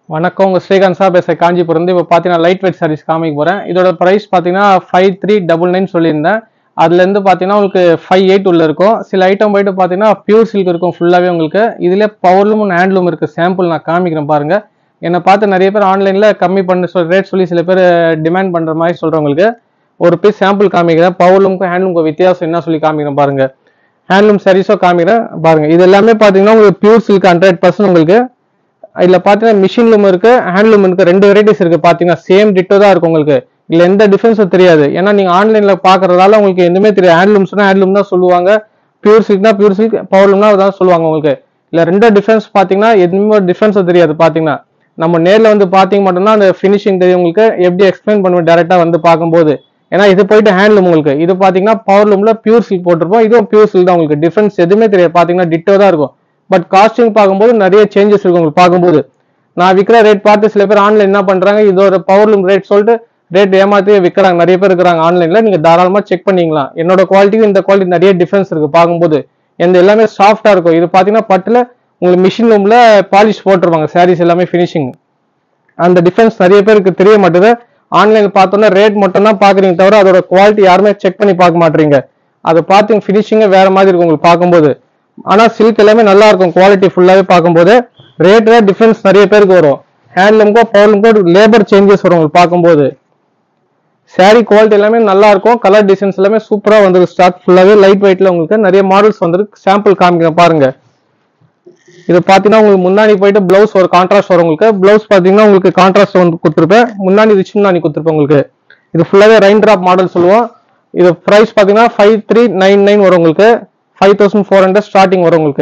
வணக்கம் உங்க ஸ்ரீகாந்த் சார் பேச காஞ்சிபுரம். இப்போ பார்த்தீங்கன்னா லைட் வெயிட் சாரீஸ் காமிக்க போகிறேன். இதோட ப்ரைஸ் பார்த்தீங்கன்னா 5399 சொல்லியிருந்தேன். அதுலேருந்து பார்த்தீங்கன்னா உங்களுக்கு 58 உள்ள இருக்கும். சில ஐட்டம் போயிட்டு பார்த்தீங்கன்னா பியூர் சில்க் இருக்கும் ஃபுல்லாகவே உங்களுக்கு. இதில் பவர்லூம் ஹேண்ட்லூம் இருக்குது. சாம்பிள் நான் காமிக்கிறேன் பாருங்கள். என்னை பார்த்து நிறைய பேர் ஆன்லைனில் கம்மி பண்ண ரேட் சொல்லி சில பேர் டிமாண்ட் பண்ணுற மாதிரி சொல்கிறவங்களுக்கு ஒரு பீஸ் சாம்பிள் காமிக்கிறேன். பவர்லூமுக்கும் ஹேண்ட்லூமுக்கும் வித்தியாசம் என்ன சொல்லி காமிக்கிறேன் பாருங்கள். ஹேண்ட்லூம் சாரீஸும் காமிக்கிறேன் பாருங்கள். இது எல்லாமே பார்த்தீங்கன்னா உங்களுக்கு பியூர் சில்க் 100% உங்களுக்கு. இதில் பார்த்தீங்கன்னா மிஷின் லூம் இருக்கு, ஹேண்ட்லூம் இருக்கு, ரெண்டு வெரைட்டிஸ் இருக்கு. பார்த்தீங்கன்னா சேம் டிட்டோ தான் இருக்கும் உங்களுக்கு. இல்லை எந்த டிஃபரன்ஸும் தெரியாது. ஏன்னா நீங்கள் ஆன்லைனில் பார்க்கறதால உங்களுக்கு எதுவுமே தெரியாது. ஹேண்ட்லூம்ஸ்னா ஹேண்ட்லூம் தான் சொல்லுவாங்க, பியூர் சில்க்னா பியூர் சில்க், பவர்லூம்னா தான் சொல்லுவாங்க உங்களுக்கு. இல்லை ரெண்டு டிஃபரன்ஸ் பார்த்தீங்கன்னா எதுவுமே டிஃபரன்ஸும் தெரியாது. பார்த்தீங்கன்னா நம்ம நேரில் வந்து பார்த்தீங்க மட்டும்தான் அந்த ஃபினிஷிங் தெரியும் உங்களுக்கு. எப்படி எக்ஸ்பிளைன் பண்ணுவேன் டேரெக்டாக வந்து பார்க்கும்போது. ஏன்னா இது போயிட்டு ஹேண்ட்லூம் உங்களுக்கு. இது பார்த்தீங்கன்னா பவர்லூமில் பியூர் சில்க் போட்டிருப்போம், இதுவும் பியூர் சில்க் தான் உங்களுக்கு. டிஃபரன்ஸ் எதுவுமே தெரியாது. பார்த்தீங்கன்னா டிட்டோ தான் இருக்கும். பட் காஸ்டிங் பார்க்கும்போது நிறைய சேஞ்சஸ் இருக்கும் உங்களுக்கு. பார்க்கும்போது நான் விற்கிற ரேட் பார்த்து சில பேர் ஆன்லைன் என்ன பண்றாங்க, இதோட பவர்லூம் ரேட் சொல்லிட்டு ரேட் ஏமாத்தி விற்கிறாங்க. நிறைய பேர் இருக்கிறாங்க ஆன்லைன்ல. நீங்க தாராளமா செக் பண்ணிக்கலாம். என்னோட குவாலிட்டிக்கு இந்த குவாலிட்டி நிறைய டிஃபரன்ஸ் இருக்கு. பார்க்கும்போது எந்த எல்லாமே சாஃப்டா இருக்கும். இது பாத்தீங்கன்னா பட்டுல உங்களுக்கு மிஷின் ரூம்ல பாலிஷ் போட்டுருவாங்க. சாரீஸ் எல்லாமே ஃபினிஷிங். அந்த டிஃபரன்ஸ் நிறைய பேருக்கு தெரிய மாட்டேது. ஆன்லைன் பார்த்தோன்னா ரேட் மட்டும் தான் பாக்குறீங்க தவிர அதோட குவாலிட்டி யாருமே செக் பண்ணி பார்க்க மாட்டீங்க. அதை பார்த்து ஃபினிஷிங்கே வேற மாதிரி இருக்கும் உங்களுக்கு பார்க்கும்போது. ஆனா சில்க் எல்லாமே நல்லா இருக்கும் குவாலிட்டி ஃபுல்லாவே. பார்க்கும்போது ரேட்ல டிஃபரன்ஸ் நிறைய பேருக்கு வரும். ஹேண்ட்லூம்க்கோ பவர்லூம்க்கோ லேபர் சேஞ்சஸ் வரும் உங்களுக்கு. பார்க்கும்போது சாரி குவாலிட்டி எல்லாமே நல்லா இருக்கும். கலர் டிசைன்ஸ் எல்லாமே சூப்பரா வந்துருக்கு. ஸ்டாக் ஃபுல்லாவே லைட் வெயிட்ல உங்களுக்கு நிறைய மாடல்ஸ் வந்துருக்கு. சாம்பிள் காமிக்கிறேன் பாருங்க. இது பாத்தீங்கன்னா உங்களுக்கு முன்னாடி போயிட்டு பிளவுஸ் ஒரு கான்ட்ராஸ்ட் வரும் உங்களுக்கு. பிளவுஸ் பாத்தீங்கன்னா உங்களுக்கு கான்ட்ராஸ்ட் வந்து கொடுத்துருப்பேன். முன்னாடி ரிச் முன்னாடி கொடுத்துருப்பேன் உங்களுக்கு. இது ஃபுல்லாவே ரெயின் டிராப் மாடல் சொல்லுவோம். இது பிரைஸ் பாத்தீங்கன்னா 5399 வரும் உங்களுக்கு. 5400 ஸ்டார்டிங் வரும் உங்களுக்கு.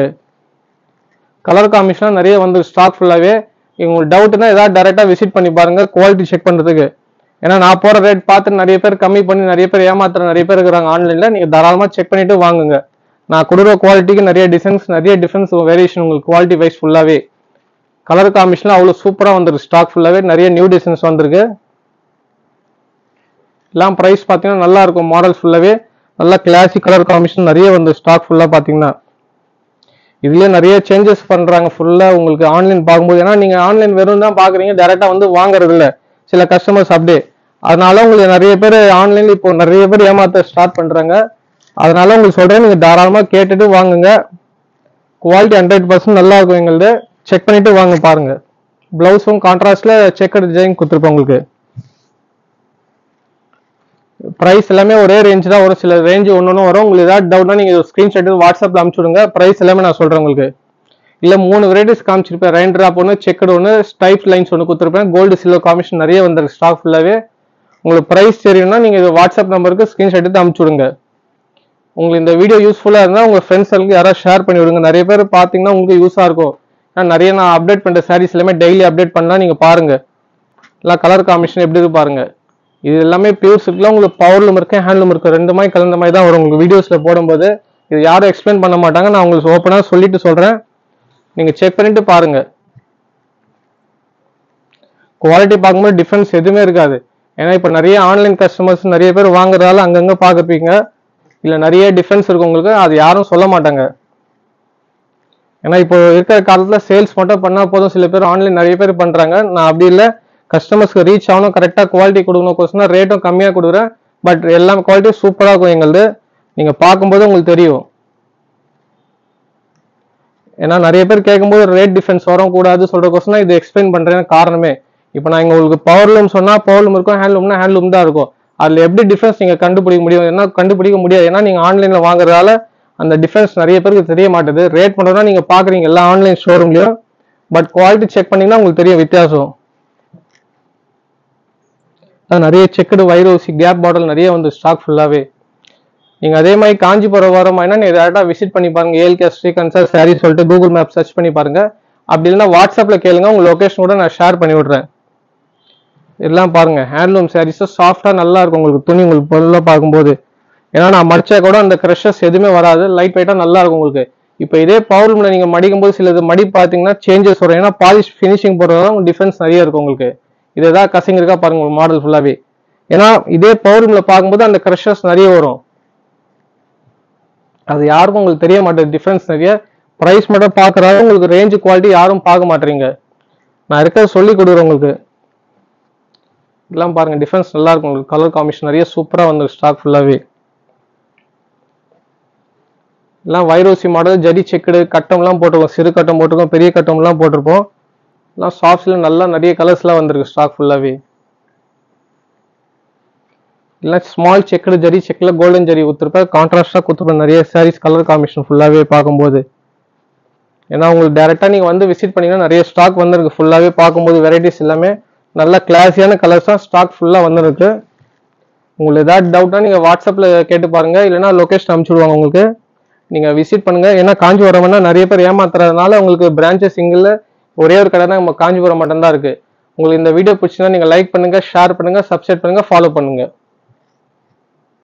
கலர் காம்பினேஷன் நிறைய வந்து ஸ்டாக் ஃபுல்லாவே. உங்களுக்கு டவுட்னா ஏதாவது டைரக்டா விசிட் பண்ணி பாருங்க குவாலிட்டி செக் பண்றதுக்கு. ஏன்னா நான் போற ரேட் பார்த்து நிறைய பேர் கம்மி பண்ணி நிறைய பேர் ஏமாத்துற நிறைய பேர் இருக்கிறாங்க ஆன்லைன்ல. நீங்க தாராளமா செக் பண்ணிட்டு வாங்குங்க. நான் கொடுக்குற குவாலிட்டிக்கு நிறைய டிஃபரன்ஸ் வேரியேஷன் உங்களுக்கு குவாலிட்டி வைஸ் ஃபுல்லாவே. கலர் காம்பினேஷன் அவ்வளவு சூப்பரா வந்திருக்கு. ஸ்டாக் ஃபுல்லாவே நிறைய நியூ டிசைன்ஸ் வந்திருக்கு. எல்லாம் பிரைஸ் பாத்தீங்கன்னா நல்லா இருக்கும். மாடல் ஃபுல்லாவே நல்லா கிளாசிக் கலர் காம்பினேஷன் நிறைய வந்து ஸ்டாக் ஃபுல்லா பாத்தீங்கன்னா. இதுலயே நிறைய சேஞ்சஸ் பண்றாங்க ஃபுல்லா உங்களுக்கு ஆன்லைன் பார்க்கும்போது. ஏன்னா நீங்க ஆன்லைன் வெறும் தான் பாக்குறீங்க, டைரக்டா வந்து வாங்குறது இல்ல சில கஸ்டமர்ஸ் அப்படியே. அதனால உங்களுக்கு நிறைய பேர் ஆன்லைன்ல இப்போ நிறைய பேர் ஏமாத்த ஸ்டார்ட் பண்றாங்க. அதனால உங்களுக்கு சொல்றேன், நீங்க தாராளமா கேட்டுட்டு வாங்குங்க. குவாலிட்டி 100% நல்லா இருக்கும் எங்களுது. செக் பண்ணிட்டு வாங்க பாருங்க. பிளவுஸும் கான்ட்ராஸ்ட்ல செக்கர் டிசைன் கொடுத்துருப்போம் உங்களுக்கு. பிரைஸ் எல்லாமே ஒரே ரேஞ்ச் தான். ஒரு சில ரேஞ்ச் ஒன்று வரும். உங்களுக்கு ஏதாவது டவுட்னா நீங்க ஸ்கிரீன்ஷாட் எடுத்து வாட்ஸ்அப்ல அனுப்பிச்சு விடுங்க. பிரைஸ் எல்லாமே நான் சொல்றேன் உங்களுக்கு. இல்ல 3 வெரைட்டிஸ் காமிச்சிருப்பேன். ரெயின் டிராப் ஒன்று, செக்கட் ஒன்று, ஸ்டைப் லைன்ஸ் ஒன்று கொடுத்துருப்பேன். கோல்டு சில்வர் காம்பினேஷன் நிறைய வந்திருக்கு ஸ்டாக் ஃபுல்லாவே. உங்களுக்கு பிரைஸ் தெரியும்னா நீங்க வாட்ஸ்அப் நம்பருக்கு ஸ்கிரீன்ஷாட் எடுத்து அனுப்பிச்சு விடுங்க. உங்களுக்கு இந்த வீடியோ யூஸ்ஃபுல்லா இருந்தா உங்க ஃப்ரெண்ட்ஸ்களுக்கு யாராவது ஷேர் பண்ணி விடுங்க. நிறைய பேர் பாத்தீங்கன்னா உங்களுக்கு யூஸா இருக்கும். நிறைய நான் அப்டேட் பண்ற சாரீஸ் எல்லாமே டெய்லி அப்டேட் பண்ணலாம். நீங்க பாருங்க. எல்லாம் கலர் காம்பினேஷன் எப்படி இருக்கு பாருங்க. இது எல்லாமே பியூர் சில்க்ல உங்களுக்கு பவர்லூம் இருக்கு, ஹேண்ட்லூம் இருக்கு. ரெண்டு மாதிரி கலந்த மாதிரி தான் வரும் உங்களுக்கு வீடியோஸ்ல போடும்போது. இது யாரும் எக்ஸ்பிளைன் பண்ண மாட்டாங்க. நான் உங்களுக்கு ஓப்பனா சொல்லிட்டு சொல்றேன். நீங்க செக் பண்ணிட்டு பாருங்க. குவாலிட்டி பார்க்கும்போது டிஃபரன்ஸ் எதுவுமே இருக்காது. ஏன்னா இப்போ நிறைய ஆன்லைன் கஸ்டமர்ஸ் நிறைய பேர் வாங்குறதால அங்கங்க பார்க்குறீங்க. இல்ல நிறைய டிஃபரன்ஸ் இருக்கு உங்களுக்கு. அது யாரும் சொல்ல மாட்டாங்க. ஏன்னா இப்போ இருக்கிற காலத்துல சேல்ஸ் மட்டும் பண்ணா போதும். சில பேர் ஆன்லைன் நிறைய பேர் பண்றாங்க. நான் அப்படி இல்லை, கஸ்டமர்ஸ்க்கு ரீச் ஆகணும், கரெக்டா குவாலிட்டி கொடுக்கணும், ரேட்டும் கம்மியா கொடுக்குறேன். பட் எல்லா குவாலிட்டியும் சூப்பரா இருக்கும் எங்களுது. நீங்க பார்க்கும்போது உங்களுக்கு தெரியும். ஏன்னா நிறைய பேர் கேட்கும்போது ரேட் டிஃபரன்ஸ் வரக்கூடாது சொல்றதுக்கோசம் இது எக்ஸ்பிளைன் பண்றேன் காரணமே. இப்போ நான் இங்க உங்களுக்கு பவர்லூம் சொன்னா பவர்லூம் இருக்கும், ஹேண்ட்லூம்னா ஹேண்ட்லூம் தான் இருக்கும். அதுல எப்படி டிஃபரன்ஸ் நீங்க கண்டுபிடிக்க முடியும்? என்ன கண்டுபிடிக்க முடியாது. ஏன்னா நீங்க ஆன்லைன்ல வாங்குறதால அந்த டிஃபரன்ஸ் நிறைய பேருக்கு தெரிய மாட்டேது. ரேட் பண்றதுனா நீங்க பாக்குறீங்க எல்லா ஆன்லைன் ஷோரூம்லயும். பட் குவாலிட்டி செக் பண்ணீங்கன்னா உங்களுக்கு தெரியும் வித்தியாசம். நிறைய செக்குடு வைரோசி கேப் பாட்டில் நிறைய வந்து ஸ்டாக் ஃபுல்லாவே. நீங்க அதே மாதிரி காஞ்சிபுரம் வரமாதினா நீங்க டேரக்டா விசிட் பண்ணி பாருங்க. ஏஎல்கே ஸ்ரீகாந்த் சார் சாரி சொல்லிட்டு கூகுள் மேப் சர்ச் பண்ணி பாருங்க. அப்படி இல்லைன்னா வாட்ஸ்அப்ல கேளுங்க, உங்க லொகேஷன் கூட நான் ஷேர் பண்ணி விடுறேன். எல்லாம் பாருங்க. ஹேண்ட்லூம் சாரீஸ் சாஃப்டா நல்லா இருக்கும் உங்களுக்கு. துணி உங்களுக்கு பொருளா பார்க்கும்போது. ஏன்னா நான் மடிச்சா கூட அந்த கிரஷஸ் எதுவுமே வராது. லைட் வெயிட்டா நல்லா இருக்கும் உங்களுக்கு. இப்போ இதே பவர்லூம்ல நீங்க மடிக்கும் போது சில மடி பாத்தீங்கன்னா சேஞ்சஸ் வரும். ஏன்னா பாலிஷ் பினிஷிங் போடுறதுனால டிஃபரன்ஸ் நிறைய இருக்கும் உங்களுக்கு. இது ஏதாவது கசிங்க இருக்கா பாருங்க மாடல் ஃபுல்லாவே. ஏன்னா இதே பவர்லூம்ல பார்க்கும்போது அந்த கிரஷஸ் நிறைய வரும். அது யாருக்கும் உங்களுக்கு தெரிய மாட்டேது டிஃபரன்ஸ் நிறைய. பிரைஸ் மட்டும் பாக்குறாங்க உங்களுக்கு. ரேஞ்ச் குவாலிட்டி யாரும் பார்க்க மாட்டீங்க. நான் இருக்கிறத சொல்லி கொடுக்குறேன் உங்களுக்கு. இதெல்லாம் பாருங்க, டிஃபரன்ஸ் நல்லா இருக்கும் உங்களுக்கு. கலர் காம்பினேஷன் நிறைய சூப்பராக வந்து ஸ்டாக் ஃபுல்லாகவே. எல்லாம் வைரோசி மாடல், ஜடி செக்குடு கட்டம்லாம் போட்டிருக்கோம். சிறு கட்டம் போட்டிருக்கோம், பெரிய கட்டம்லாம் போட்டிருப்போம். எல்லாம் சாஃப்ட்ஸில் நல்லா நிறைய கலர்ஸ்லாம் வந்திருக்கு ஸ்டாக் ஃபுல்லாகவே. இல்லை ஸ்மால் செக்குடு ஜரி செக்கில் கோல்டன் ஜரி ஊற்றுருப்பேன், கான்ட்ராஸ்டாக கொடுத்துருப்பேன் நிறைய சாரீஸ் கலர் காம்பினேஷன் ஃபுல்லாகவே பார்க்கும்போது. ஏன்னா உங்களுக்கு டேரெக்டாக நீங்கள் வந்து விசிட் பண்ணிங்கன்னா நிறைய ஸ்டாக் வந்துருக்கு ஃபுல்லாகவே. பார்க்கும்போது வெரைட்டிஸ் எல்லாமே நல்ல கிளாஸியான கலர்ஸாக ஸ்டாக் ஃபுல்லாக வந்துருக்கு. உங்களுக்கு ஏதாவது டவுட்னா நீங்கள் வாட்ஸ்அப்பில் கேட்டு பாருங்கள், இல்லைனா லொக்கேஷன் அனுப்பிச்சுடுவாங்க உங்களுக்கு. நீங்கள் விசிட் பண்ணுங்கள். ஏன்னா காஞ்சிபுரம்னா நிறைய பேர் ஏமாத்துறதுனால உங்களுக்கு பிரான்ச்சஸ் சிங்கிள் ஒரே ஒரு கடை தான் நம்ம காஞ்சிபுரம் மட்டும்தான் இருக்குது. உங்களுக்கு இந்த வீடியோ பிடிச்சினா நீங்கள் லைக் பண்ணுங்கள், ஷேர் பண்ணுங்கள், சப்ஸ்கிரைப் பண்ணுங்கள், ஃபாலோ பண்ணுங்கள்.